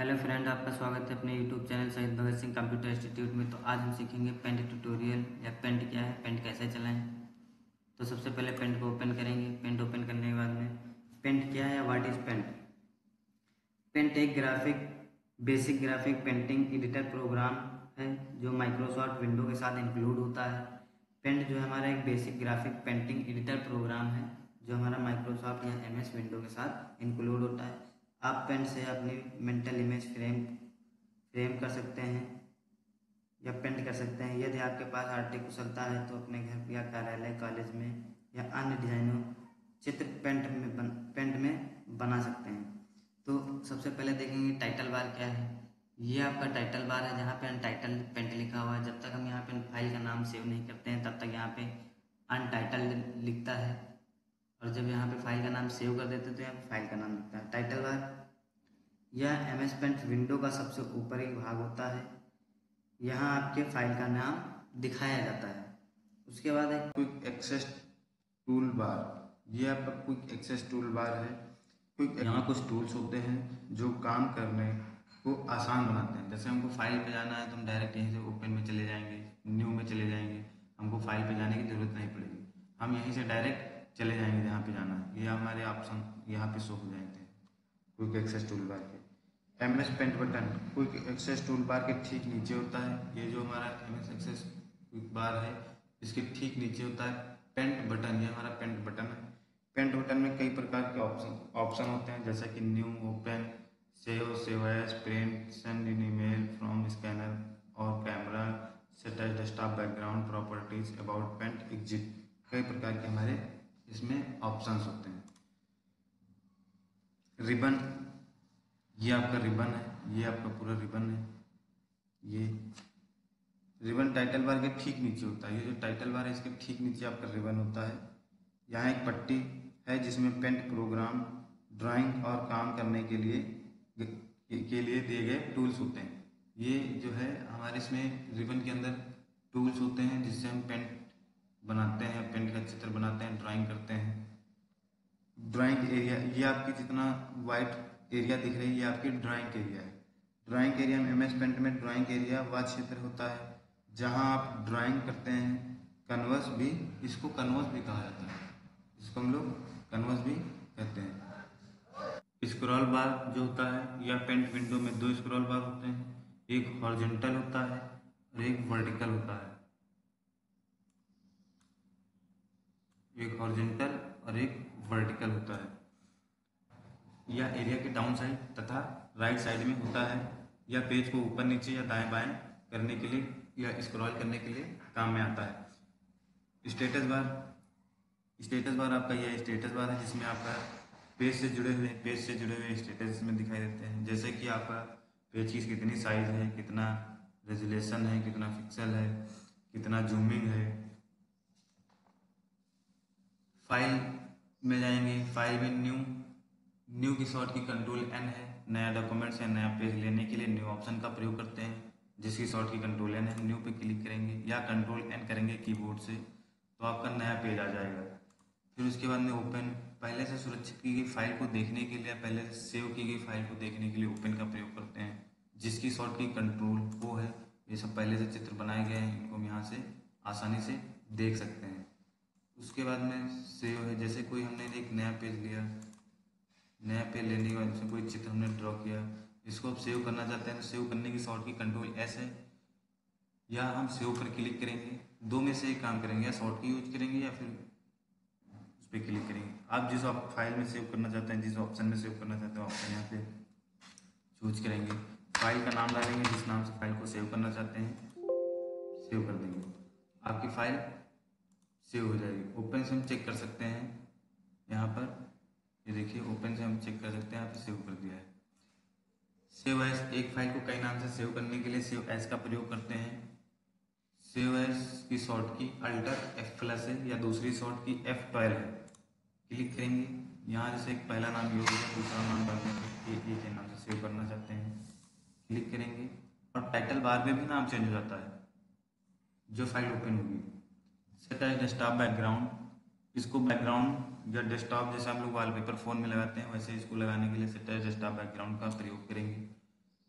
Hello friend, आपका स्वागत है अपने यूट्यूब चैनल शहीद भगत सिंह कंप्यूटर इंस्टीट्यूट में। तो आज हम सीखेंगे पेंट ट्यूटोरियल या पेंट क्या है, पेंट कैसे चलाएं। तो सबसे पहले पेंट को ओपन करेंगे। पेंट ओपन करने के बाद में पेंट क्या है या व्हाट इज पेंट। पेंट एक basic graphic painting editor program है जो माइक्रोसॉफ्ट विंडो के साथ इंक्लूड होता है। पेंट जो है हमारा एक basic graphic painting editor program है जो हमारा माइक्रोसॉफ्ट या एमएस विंडो के साथ इंक्लूड होता है। आप पेंट से अपनी मेंटल इमेज फ्रेम कर सकते हैं या पेंट कर सकते हैं। यदि आपके पास आर्टिक कुशलता है तो अपने घर या कार्यालय, कॉलेज में या अन्य डिजाइनों चित्र पेंट में बना सकते हैं। तो सबसे पहले देखेंगे टाइटल बार क्या है। ये आपका टाइटल बार है जहाँ पे अनटाइटल पेंट लिखा हुआ है। जब तक हम यहाँ पे फाइल का नाम सेव नहीं करते हैं तब तक यहाँ पे अनटाइटल लिखता है, और जब यहाँ पे फाइल का नाम सेव कर देते हैं तो यहाँ पे फाइल का नाम लिखता है। टाइटल बार यह एमएस पेंट विंडो का सबसे ऊपरी भाग होता है। यहाँ आपके फाइल का नाम दिखाया जाता है। उसके बाद एक क्विक एक्सेस टूल बार, ये आपका क्विक एक्सेस टूल बार है। यहाँ कुछ टूल्स होते हैं जो काम करने को आसान बनाते हैं। जैसे हमको फाइल पे जाना है तो हम डायरेक्ट यहीं से ओपन में चले जाएंगे, न्यू में चले जाएंगे, हमको फाइल पे जाने की ज़रूरत नहीं पड़ेगी। हम यहीं से डायरेक्ट चले जाएंगे जहाँ पे जाना है। ये हमारे ऑप्शन यहाँ पे शो हो जाएंगे क्विक एक्सेस टूल बार के। MS paint button quick access tool bar के ठीक नीचे होता है। ये जो हमारा एमएस एक्सेस क्विक बार है इसके ठीक नीचे होता है पेंट बटन। ये हमारा पेंट बटन है। पेंट बटन में कई प्रकार के ऑप्शन होते हैं, जैसे कि new, open, save as, print, send in email, from scanner और camera, set as desktop background, properties, about paint, exit. कई प्रकार के हमारे इसमें ऑप्शंस होते हैं। रिबन, ये आपका रिबन है, ये आपका पूरा रिबन है। ये रिबन टाइटल बार के ठीक नीचे होता है। ये जो टाइटल बार है इसके ठीक नीचे आपका रिबन होता है। यहाँ एक पट्टी है जिसमें पेंट प्रोग्राम, ड्राइंग और काम करने के लिए दिए गए टूल्स होते हैं। ये जो है हमारे इसमें रिबन के अंदर टूल्स होते हैं जिससे हम पेंट बनाते हैं, पेंट का चित्र बनाते हैं, ड्राइंग करते हैं। ड्राइंग एरिया, ये आपकी जितना वाइट एरिया दिख रही है ये आपकी ड्राइंग एरिया है। ड्राइंग एरिया में एमएस पेंट में ड्राइंग एरिया वह क्षेत्र होता है जहां आप ड्राइंग करते हैं। कन्वर्स भी, इसको कन्वर्स भी कहा जाता है, इसको हम लोग कन्वर्स भी कहते हैं। स्क्रॉल बार जो होता है या पेंट विंडो में दो स्क्रॉल बार होते हैं, एक हॉरिजॉन्टल होता है और एक वर्टिकल होता है। एक हॉरिजॉन्टल और एक वर्टिकल होता है। यह एरिया के डाउन साइड तथा राइट साइड में होता है। यह पेज को ऊपर नीचे या दाएं बाएं करने के लिए या स्क्रॉल करने के लिए काम में आता है। स्टेटस बार आपका यह स्टेटस बार है जिसमें आपका पेज से जुड़े हुए स्टेटस इसमें दिखाई देते हैं। जैसे कि आपका पेज की कितनी साइज है, कितना रेजोल्यूशन है, कितना पिक्सल है, कितना जूमिंग है। फाइल में जाएंगे, फाइल में न्यू की शॉर्ट की कंट्रोल एन है। नया डॉक्यूमेंट या नया पेज लेने के लिए न्यू ऑप्शन का प्रयोग करते हैं जिसकी शॉर्ट की कंट्रोल एन है। न्यू पे क्लिक करेंगे या कंट्रोल एन करेंगे कीबोर्ड से तो आपका नया पेज आ जाएगा। फिर उसके बाद में ओपन, पहले से सुरक्षित की गई फाइल को देखने के लिए, पहले से सेव की गई फाइल को देखने के लिए ओपन का प्रयोग करते हैं जिसकी शॉर्ट की कंट्रोल ओ है। ये सब पहले से चित्र बनाए गए हैं, इनको हम यहाँ से आसानी से देख सकते हैं। उसके बाद में सेव है, जैसे कोई हमने एक नया पेज लिया, नया पेज लेने के बाद कोई चित्र हमने ड्रॉ किया, इसको आप सेव करना चाहते हैं तो सेव करने की शॉर्ट की कंट्रोल एस है, या हम सेव पर क्लिक करेंगे। दो में से एक काम करेंगे, या शॉर्ट की यूज करेंगे या फिर उस पर क्लिक करेंगे। आप जिस फाइल में सेव करना चाहते हैं, जिस ऑप्शन में सेव करना चाहते हैं ऑप्शन यहाँ पे चूज करेंगे। फाइल का नाम डालेंगे, जिस नाम से फाइल को सेव करना चाहते हैं सेव कर देंगे, आपकी फाइल सेव हो जाएगी। ओपन से हम चेक कर सकते हैं, यहाँ पर ये देखिए ओपन से हम चेक कर सकते हैं, यहाँ पे सेव कर दिया है। सेव एज, एक फाइल को कई नाम से सेव करने के लिए सेव एज का प्रयोग करते हैं। सेव एज की शॉर्ट की अल्टर F+ है या दूसरी शॉर्ट की F12 है। क्लिक करेंगे, यहाँ जैसे एक पहला नाम यूज है, दूसरा नाम डालेंगे, एक के नाम से सेव करना चाहते हैं, क्लिक करेंगे और टाइटल बार में भी नाम चेंज हो जाता है जो फाइल ओपन होगी। सेट एज डेस्कटॉप बैकग्राउंड, इसको बैकग्राउंड या डेस्कटॉप जैसे हम लोग वॉलपेपर फ़ोन में लगाते हैं वैसे इसको लगाने के लिए सेट एज डेस्कटॉप बैकग्राउंड का प्रयोग करेंगे।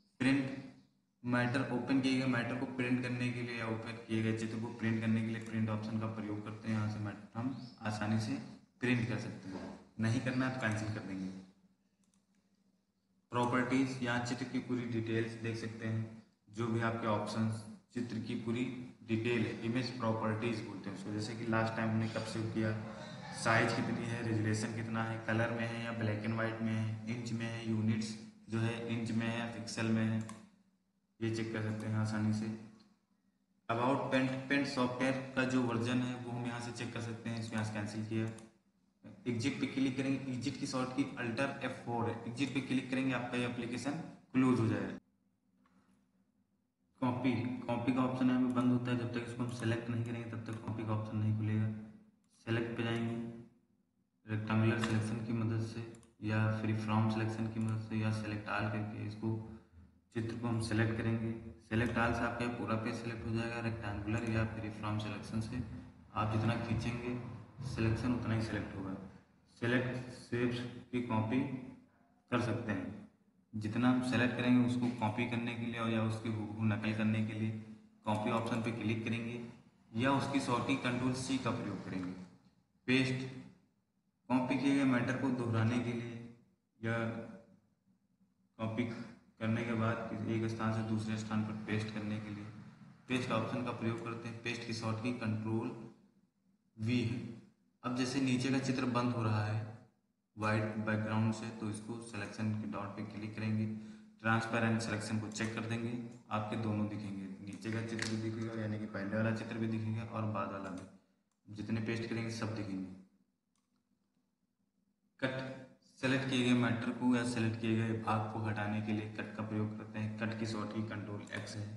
मैटर ओपन किए गए मैटर को प्रिंट करने के लिए या ओपन किए गए चित्र को प्रिंट करने के लिए प्रिंट ऑप्शन का प्रयोग करते हैं। यहाँ से मैटर हम आसानी से प्रिंट कर सकते हैं। नहीं करना है तो कैंसिल कर देंगे। प्रॉपर्टीज, यहाँ चित्र की पूरी डिटेल्स देख सकते हैं। जो भी आपके ऑप्शंस, चित्र की पूरी डिटेल है, इमेज प्रॉपर्टीज बोलते हैं उसको। जैसे कि लास्ट टाइम हमने कब सेव किया, साइज कितनी है, रेजोल्यूशन कितना है, कलर में है या ब्लैक एंड वाइट में है, इंच में है, यूनिट्स जो है इंच में है या पिक्सल में है, ये चेक कर सकते हैं आसानी से। अबाउट पेंट सॉफ्टवेयर का जो वर्जन है वो हम यहाँ से चेक कर सकते हैं। इसको यहाँ से कैंसिल किया। एग्जिट पे क्लिक करेंगे, एग्जिट की शॉर्ट की अल्टर F4 है। एग्जिट पे क्लिक करेंगे आपका ये एप्लीकेशन क्लोज हो जाएगा। कॉपी का ऑप्शन हमें बंद होता है जब तक इसको हम सेलेक्ट नहीं करेंगे, तब तक कॉपी का ऑप्शन नहीं खुलेगा। सेलेक्ट पे जाएंगे, रेक्टेंगुलर सिलेक्शन की मदद से या फ्री फ्रॉम सिलेक्शन की मदद से या सेलेक्ट ऑल करके इसको चित्र को हम सेलेक्ट करेंगे। सेलेक्ट ऑल से आपका पूरा पेज सेलेक्ट हो जाएगा। रेक्टेंगुलर या फ्री फ्रॉम सिलेक्शन से आप जितना खींचेंगे सिलेक्शन उतना ही सेलेक्ट होगा। सेलेक्ट शेप्स की कॉपी कर सकते हैं। जितना हम सेलेक्ट करेंगे उसको कॉपी करने के लिए और या उसकी हूबहू नकल करने के लिए कॉपी ऑप्शन पे क्लिक करेंगे या उसकी शॉर्टकट कंट्रोल C का प्रयोग करेंगे। पेस्ट, कॉपी किए गए मैटर को दोहराने के लिए या कॉपी करने के बाद एक स्थान से दूसरे स्थान पर पेस्ट करने के लिए पेस्ट ऑप्शन का प्रयोग करते हैं। पेस्ट की शॉर्टकट कंट्रोल V है। अब जैसे नीचे का चित्र बंद हो रहा है वाइट बैकग्राउंड से, तो इसको सिलेक्शन के डॉट पे क्लिक करेंगे, ट्रांसपेरेंट सिलेक्शन को चेक कर देंगे, आपके दोनों दिखेंगे। नीचे का चित्र भी दिखेगा यानी कि पहले वाला चित्र भी दिखेगा और बाद वाला भी। जितने पेस्ट करेंगे सब दिखेंगे। कट, सेलेक्ट किए गए मैटर को या सेलेक्ट किए गए भाग को हटाने के लिए कट का प्रयोग करते हैं। कट की शॉर्टकट कंट्रोल X है।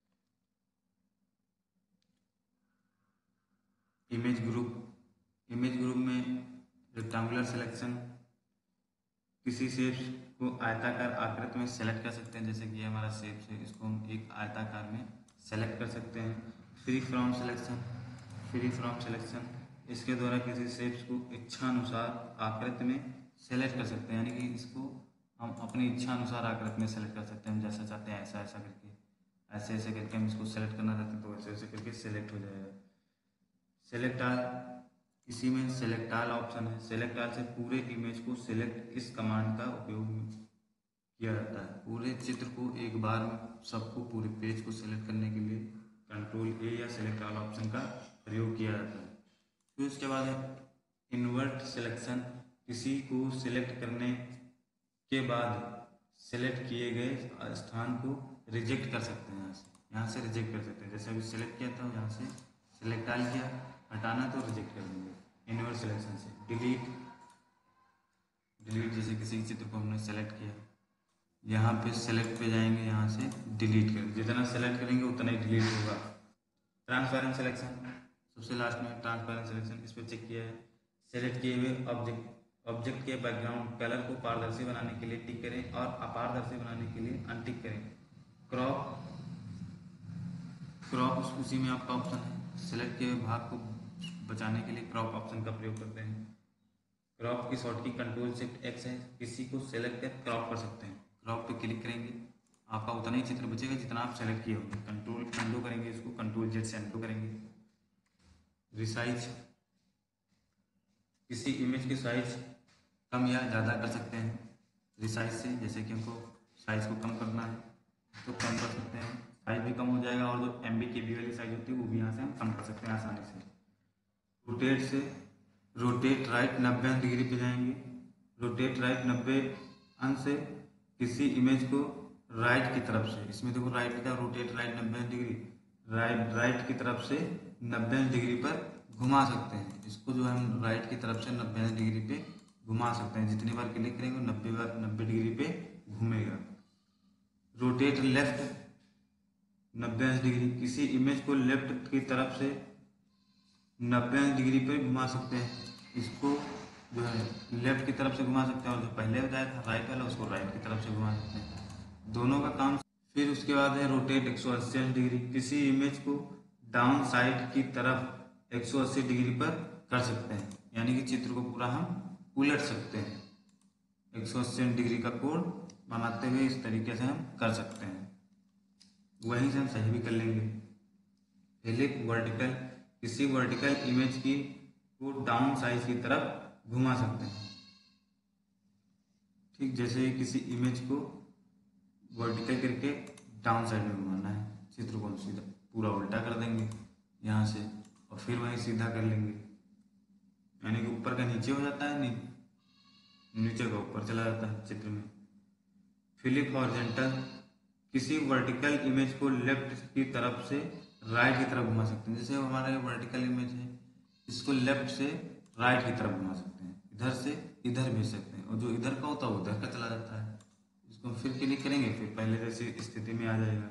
इमेज ग्रुप में रेक्टेंगुलर सिलेक्शन, किसी शेप को आयताकार आकृति में सेलेक्ट कर सकते हैं। जैसे कि ये हमारा शेप है, इसको हम एक आयताकार में सेलेक्ट कर सकते हैं। फ्री फ्रॉम सिलेक्शन इसके द्वारा किसी शेप्स को इच्छानुसार आकृति में सेलेक्ट कर सकते हैं। यानी कि इसको हम अपनी इच्छा अनुसार आकृति में सेलेक्ट कर सकते हैं। हम जैसा चाहते हैं ऐसा ऐसा करके, ऐसे ऐसे करके हम इसको सेलेक्ट करना चाहते हैं तो ऐसे ऐसे करके सेलेक्ट हो जाएगा। सेलेक्ट ऑल, इसी में सेलेक्ट ऑल ऑप्शन है। सेलेक्ट ऑल से पूरे इमेज को सेलेक्ट इस कमांड का उपयोग किया जाता है। पूरे चित्र को एक बार में सबको पूरे पेज को सेलेक्ट करने के लिए कंट्रोल A या सेलेक्ट ऑल ऑप्शन का प्रयोग किया जाता है। फिर उसके बाद है इन्वर्ट सिलेक्शन, किसी को सिलेक्ट करने के बाद सेलेक्ट किए गए स्थान को रिजेक्ट कर सकते हैं। यहाँ से रिजेक्ट कर सकते हैं। जैसे अभी सेलेक्ट किया था, यहाँ से सेलेक्ट ऑल किया, हटाना तो रिजेक्ट कर देंगे। इन्वर्ट सिलेक्शन से डिलीट, जैसे किसी चित्र को हमने सेलेक्ट किया, यहाँ पे सेलेक्ट पे जाएंगे, यहाँ से डिलीट कर, जितना सेलेक्ट करेंगे उतना ही डिलीट होगा। ट्रांसपेरेंट सिलेक्शन सबसे लास्ट में, ट्रांसपेरेंट सिलेक्शन इस पर चेक किया है। सेलेक्ट किए हुए ऑब्जेक्ट के बैकग्राउंड कलर को पारदर्शी बनाने के लिए टिक करें और अपारदर्शी बनाने के लिए अनटिक करें। क्रॉप उसी में आपका ऑप्शन है। सेलेक्ट किए हुए भाग को बचाने के लिए क्रॉप ऑप्शन का प्रयोग करते हैं। क्रॉप की शॉर्टकट कंट्रोल शिफ्ट X है। किसी को सेलेक्ट कर क्रॉप कर सकते हैं। क्रॉप पे क्लिक करेंगे, आपका उतना ही चित्र बचेगा जितना आप सेलेक्ट किए होंगे। कंट्रोल अंडू करेंगे, इसको कंट्रोल Z से अंडू करेंगे। रिसाइज, किसी इमेज की साइज कम या ज़्यादा कर सकते हैं रिसाइज से। जैसे कि हमको साइज को कम करना है तो कम कर सकते हैं, साइज भी कम हो जाएगा और जो MB KB वाली साइज होती है वो भी यहाँ से हम कम कर सकते हैं आसानी से। रोटेट से रोटेट राइट 90 डिग्री पे जाएंगे। रोटेट राइट 90 अंश से किसी इमेज को राइट की तरफ से, इसमें देखो राइट लिखा, रोटेट राइट 90 डिग्री, राइट की तरफ से 90 डिग्री पर घुमा सकते हैं। इसको जो हम राइट की तरफ से 90 डिग्री पे घुमा सकते हैं। जितनी बार क्लिक करेंगे 90 डिग्री पे घूमेगा। रोटेट लेफ्ट 90 डिग्री, किसी इमेज को लेफ्ट की तरफ से 90 डिग्री पे घुमा सकते हैं। इसको जो है लेफ्ट की तरफ से घुमा सकते हैं और जो पहले बताया था राइट वाला उसको राइट की तरफ से घुमा सकते हैं। दोनों का काम। फिर उसके बाद है रोटेट 180 डिग्री, किसी इमेज को डाउन साइड की तरफ 180 डिग्री पर कर सकते हैं। यानी कि चित्र को पूरा हम उलट सकते हैं। 180 डिग्री का कोण बनाते हुए इस तरीके से हम कर सकते हैं। वहीं से हम सही भी कर लेंगे। हेलिक वर्टिकल, किसी वर्टिकल इमेज की को डाउन साइज की तरफ घुमा सकते हैं। ठीक, जैसे किसी इमेज को वर्टिकल करके डाउन साइड में घुमाना है, चित्र को सीधा पूरा उल्टा कर देंगे यहाँ से, और फिर वहीं सीधा कर लेंगे, यानी कि ऊपर का नीचे हो जाता है, नीचे का ऊपर चला जाता है चित्र में। फिलिप हॉरिजॉन्टल, किसी वर्टिकल इमेज को लेफ्ट की तरफ से राइट की तरफ घुमा सकते हैं। जैसे हमारा वर्टिकल इमेज है, इसको लेफ्ट से राइट की तरफ घुमा सकते हैं, इधर से इधर भेज सकते हैं, और जो इधर का होता है वो उधर का चला जाता है। इसको हम फिर क्लिक करेंगे, फिर पहले जैसी स्थिति में आ जाएगा।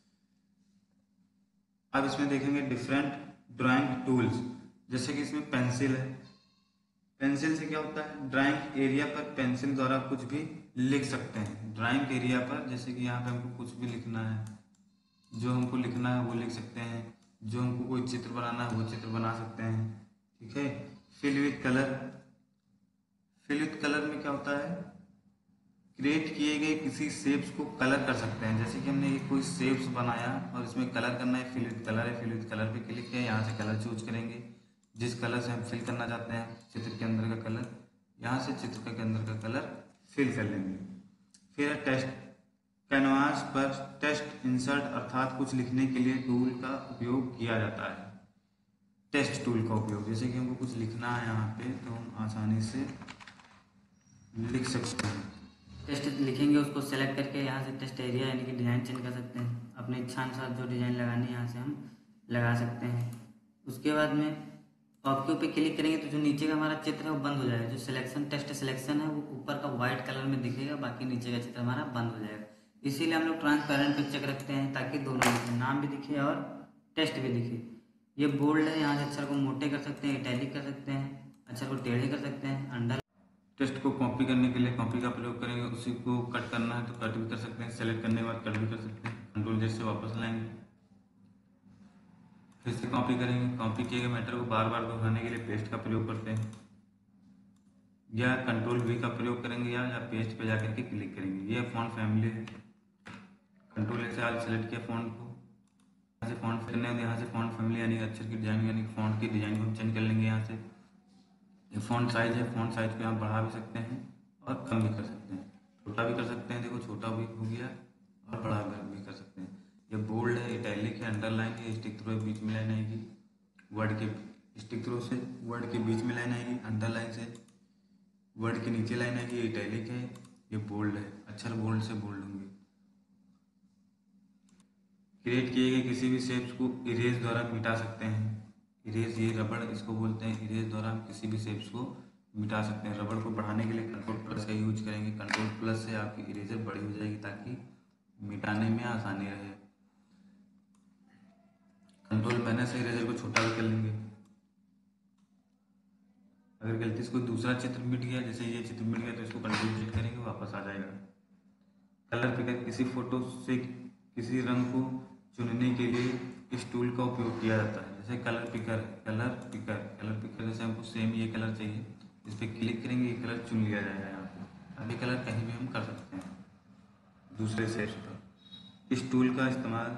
अब इसमें देखेंगे डिफरेंट ड्राइंग टूल्स, जैसे कि इसमें पेंसिल है। पेंसिल से क्या होता है, ड्राइंग एरिया पर पेंसिल द्वारा कुछ भी लिख सकते हैं। ड्राइंग एरिया पर जैसे कि यहाँ पे हमको कुछ भी लिखना है, जो हमको लिखना है वो लिख सकते हैं, जो हमको कोई चित्र बनाना है वो चित्र बना सकते हैं। ठीक है। Fill with colour, fill with colour में क्या होता है, क्रिएट किए गए किसी शेप्स को कलर कर सकते हैं। जैसे कि हमने ये कोई शेप्स बनाया और इसमें कलर करना है, फिल विथ कलर है, फिल विथ कलर पे क्लिक किया, यहाँ से कलर चूज करेंगे, जिस कलर से हम फिल करना चाहते हैं चित्र के अंदर का कलर, यहाँ से चित्र के अंदर का कलर फिल कर लेंगे। फिर टेक्स्ट, कैनवास पर टेक्स्ट इंसर्ट अर्थात कुछ लिखने के लिए टूल का उपयोग किया जाता है। टेक्स्ट टूल का उपयोग, जैसे कि हमको कुछ लिखना है यहाँ पे तो हम आसानी से लिख सकते हैं। टेस्ट लिखेंगे, उसको सेलेक्ट करके यहाँ से टेस्ट एरिया यानी कि डिज़ाइन चेंज कर सकते हैं। अपने इच्छानुसार जो डिज़ाइन लगानी है यहाँ से हम लगा सकते हैं। उसके बाद में ऑप्शन पे क्लिक करेंगे तो जो नीचे का हमारा चित्र है वो बंद हो जाएगा। जो सिलेक्शन टेस्ट सिलेक्शन है वो ऊपर का वाइट कलर में दिखेगा, बाकी नीचे का चित्र हमारा बंद हो जाएगा। इसीलिए हम लोग ट्रांसपेरेंट पिक्चर रखते हैं ताकि दोनों दिखे, नाम भी दिखे और टेस्ट भी दिखे। ये बोल्ड है, यहाँ से अक्षर को मोटे कर सकते हैं, इटैलिक कर सकते हैं, अक्षर को टेढ़े कर सकते हैं, अंडर। टेक्स्ट को कॉपी करने के लिए कॉपी का प्रयोग करेंगे, उसी को कट करना है तो कट भी कर सकते हैं, सेलेक्ट करने के बाद कट भी कर सकते हैं। कंट्रोल जेड से वापस लाएंगे, फिर से कॉपी करेंगे, कॉपी किए गए मैटर को बार बार दोहराने के लिए पेस्ट का प्रयोग करते हैं, या कंट्रोल वी का प्रयोग करेंगे, या पेस्ट पे जाकर के क्लिक करेंगे। ये फॉन्ट फैमिली है, कंट्रोल ए से आज सेलेक्ट किया फॉन्ट को, यहाँ से फॉन्ट करने हैं, यहाँ से फॉन्ट फैमिली यानी अक्षर की डिजाइन यानी फॉन्ट की डिजाइन को हम चेंज कर लेंगे। यहाँ से ये फॉन्ट साइज है, फॉन्ट साइज पे आप बढ़ा भी सकते हैं और कम भी कर सकते हैं, छोटा भी कर सकते हैं, देखो छोटा भी हो गया और बड़ा भी कर सकते हैं। ये बोल्ड है, इटैलिक है, अंडरलाइन है, स्टिक थ्रो बीच में लाइन आएगी, वर्ड के स्टिक थ्रो से वर्ड के बीच में लाइन आएगी, अंडरलाइन से वर्ड के नीचे लाइन आएगी, इटैलिक है, ये बोल्ड है, अक्षर बोल्ड से बोल्ड होंगे। क्रिएट किए गए किसी भी शेप्स को इरेज द्वारा मिटा सकते हैं। इरेज, ये रबड़ इसको बोलते हैं, इरेज द्वारा हम किसी भी शेप्स को मिटा सकते हैं। रबड़ को बढ़ाने के लिए कंट्रोल प्लस का यूज करेंगे, कंट्रोल प्लस से आपकी इरेजर बड़ी हो जाएगी ताकि मिटाने में आसानी रहे। कंट्रोल माइनस से इरेजर को छोटा भी कर लेंगे। अगर गलती से कोई दूसरा चित्र मिट गया, जैसे ये चित्र मिट गया, तो इसको कंट्रोल सेट करेंगे, वापस आ जाएगा। कलर पिकर, किसी फोटो से किसी रंग को चुनने के लिए इस टूल का उपयोग किया जाता है। जैसे कलर पिकर, कलर पिकर जैसे हमको सेम ये कलर चाहिए, इस पर क्लिक करेंगे, ये कलर चुन लिया जाएगा यहाँ पे। अभी कलर कहीं भी हम कर सकते हैं दूसरे शेप्स पर। इस टूल का इस्तेमाल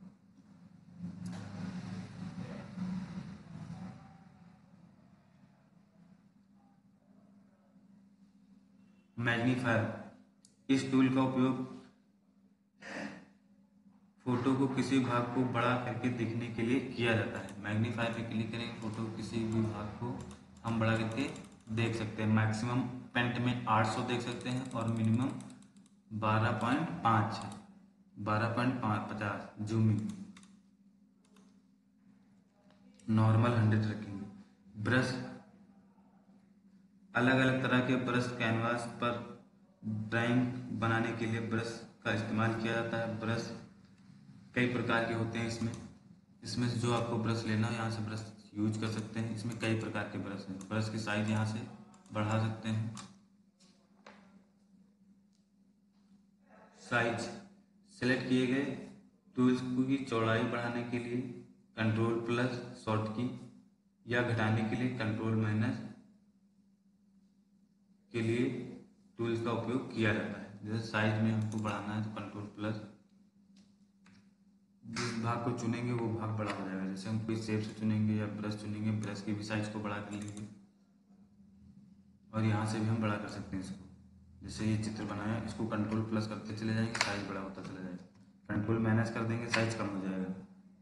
मैग्नीफायर, इस टूल का उपयोग फोटो को किसी भाग को बड़ा करके दिखने के लिए किया जाता है। मैग्नीफायर पे क्लिक करेंगे, फोटो किसी भी भाग को हम बड़ा करके देख सकते हैं। मैक्सिमम पेंट में 800 देख सकते हैं और मिनिमम 12.5 है, 12.50। जूमिंग नॉर्मल 100 रखेंगे। ब्रश, अलग अलग तरह के ब्रश कैनवास पर ड्राइंग बनाने के लिए ब्रश का इस्तेमाल किया जाता है। ब्रश कई प्रकार के होते हैं, इसमें से जो आपको ब्रश लेना हो यहाँ से ब्रश यूज कर सकते हैं। इसमें कई प्रकार के ब्रश हैं। ब्रश की साइज यहाँ से बढ़ा सकते हैं। साइज, सेलेक्ट किए गए टूल्स की चौड़ाई बढ़ाने के लिए कंट्रोल प्लस शॉर्ट की, या घटाने के लिए कंट्रोल माइनस के लिए टूल्स का उपयोग किया जाता है। जैसे साइज में हमको बढ़ाना है तो कंट्रोल प्लस, भाग को चुनेंगे वो भाग बड़ा हो जाएगा। जैसे हम कोई शेप से चुनेंगे या ब्रश चुनेंगे, ब्रश की भी साइज को बड़ा कर लेंगे और यहाँ से भी हम बड़ा कर सकते हैं इसको। जैसे ये चित्र बनाया, इसको कंट्रोल प्लस करते चले जाएंगे, साइज बड़ा होता चला जाएगा। कंट्रोल माइनस कर देंगे, साइज कम हो जाएगा।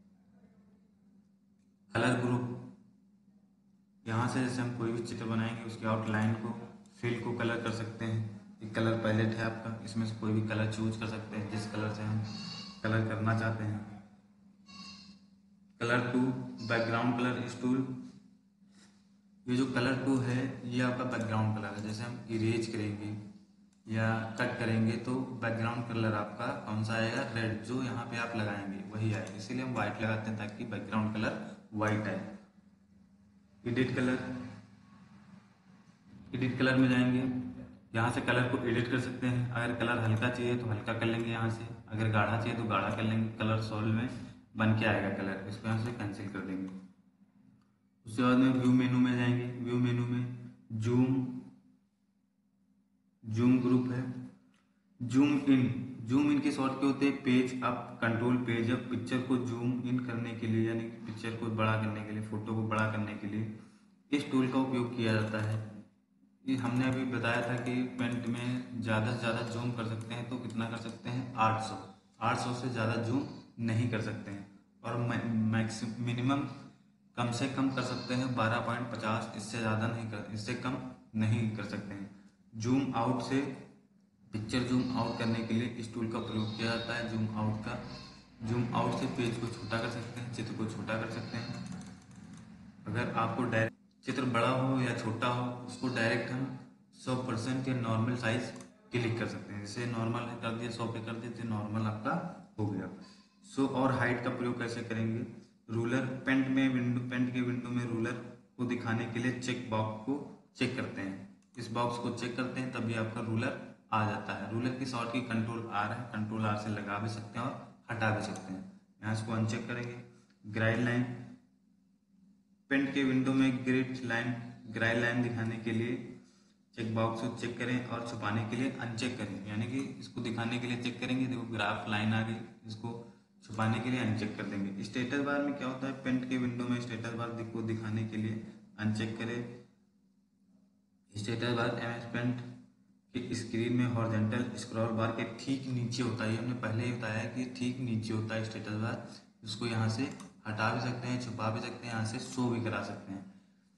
कलर ग्रुप, यहाँ से जैसे हम कोई भी चित्र बनाएंगे उसकी आउटलाइन को, फिल को कलर कर सकते हैं। एक कलर पैलेट है आपका, इसमें से कोई भी कलर चूज कर सकते हैं जिस कलर से हम कलर करना चाहते हैं। कलर टू, बैकग्राउंड कलर इस टूल। ये जो कलर टू है ये आपका बैकग्राउंड कलर है। जैसे हम इरेज करेंगे या कट करेंगे तो बैकग्राउंड कलर आपका कौन सा आएगा, रेड। जो यहाँ पे आप लगाएंगे वही आएगा, इसीलिए हम व्हाइट लगाते हैं ताकि बैकग्राउंड कलर व्हाइट आए। एडिट कलर, एडिट कलर में जाएंगे, यहाँ से कलर को एडिट कर सकते हैं। अगर कलर हल्का चाहिए तो हल्का कर लेंगे यहाँ से, अगर गाढ़ा चाहिए तो गाढ़ा कर लेंगे। कलर सॉल्व में बन के आएगा कलर, इसको यहाँ से कैंसिल कर देंगे। उसके बाद में व्यू मेनू में जाएंगे। व्यू मेनू में जूम ग्रुप है, जूम इन के शॉर्ट के होते हैं page up, control page up. Picture को जूम इन करने के लिए, यानी पिक्चर को बड़ा करने के लिए, फोटो को बड़ा करने के लिए इस टूल का उपयोग किया जाता है। ये हमने अभी बताया था कि पेंट में ज़्यादा से ज़्यादा जूम कर सकते हैं तो कितना कर सकते हैं, 800 से ज़्यादा जूम नहीं कर सकते हैं। और मिनिमम कम से कम कर सकते हैं 12.50, इससे ज़्यादा नहीं कर, इससे कम नहीं कर सकते हैं। जूम आउट से पिक्चर जूम आउट करने के लिए इस टूल का प्रयोग किया जाता है। जूम आउट से पेज को छोटा कर सकते हैं, चित्र को छोटा कर सकते हैं। अगर आपको डायरेक्ट चित्र बड़ा हो या छोटा हो उसको डायरेक्ट हम 100% या नॉर्मल साइज क्लिक कर सकते हैं। जैसे नॉर्मल कर दिया, 100 पे कर दिया तो नॉर्मल आपका हो गया। शो और हाइट का प्रयोग कैसे करेंगे, रूलर, पेंट के विंडो में रूलर को दिखाने के लिए चेक बॉक्स को चेक करते हैं। इस बॉक्स को चेक करते हैं तभी आपका रूलर आ जाता है। रूलर की शॉर्ट की कंट्रोल आर है, कंट्रोल आर से लगा भी सकते हैं और हटा भी सकते हैं। यहाँ इसको अनचेक करेंगे। ग्राइड लाइन, पेंट के विंडो में ग्राइड लाइन दिखाने के लिए चेक बॉक्स को चेक करें और छुपाने के लिए अनचेक करें। यानी कि इसको दिखाने के लिए चेक करेंगे, देखो ग्राफ लाइन आ गई, इसको छुपाने के लिए अनचेक कर देंगे। स्टेटस बार में क्या होता है, पेंट के विंडो में स्टेटस बार को दिखाने के लिए अनचेक करें। स्टेटस बार एमएस पेंट के स्क्रीन में हॉरिजॉन्टल स्क्रॉल बार के ठीक नीचे होता है। हमने पहले ही बताया कि ठीक नीचे होता है स्टेटस बार। इसको यहाँ से हटा भी सकते हैं, छुपा भी सकते हैं, यहाँ से शो भी करा सकते हैं।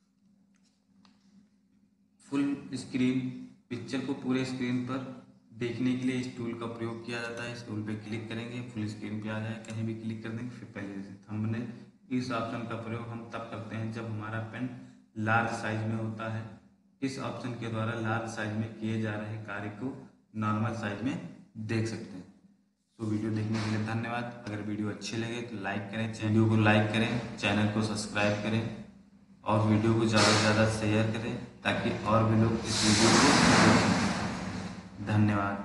फुल स्क्रीन, पिक्चर को पूरे स्क्रीन पर देखने के लिए इस टूल का प्रयोग किया जाता है। इस टूल पे क्लिक करेंगे, फुल स्क्रीन पे आ जाए, कहीं भी क्लिक कर देंगे। फिर पहले जैसे थंबनेल, इस ऑप्शन का प्रयोग हम तब करते हैं जब हमारा पेन लार्ज साइज में होता है। इस ऑप्शन के द्वारा लार्ज साइज में किए जा रहे कार्य को नॉर्मल साइज में देख सकते हैं। तो वीडियो देखने के लिए धन्यवाद। अगर वीडियो अच्छे लगे तो लाइक करें, वीडियो को लाइक करें, चैनल को सब्सक्राइब करें और वीडियो को ज़्यादा से ज़्यादा शेयर करें ताकि और भी लोग इस वीडियो को देख सकें। धन्यवाद।